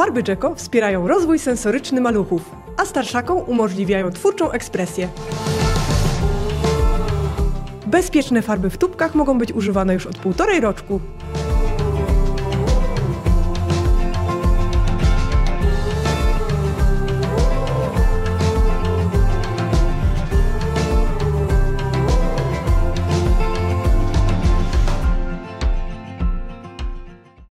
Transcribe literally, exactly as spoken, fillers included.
Farby Geco wspierają rozwój sensoryczny maluchów, a starszakom umożliwiają twórczą ekspresję. Bezpieczne farby w tubkach mogą być używane już od półtorej roczku.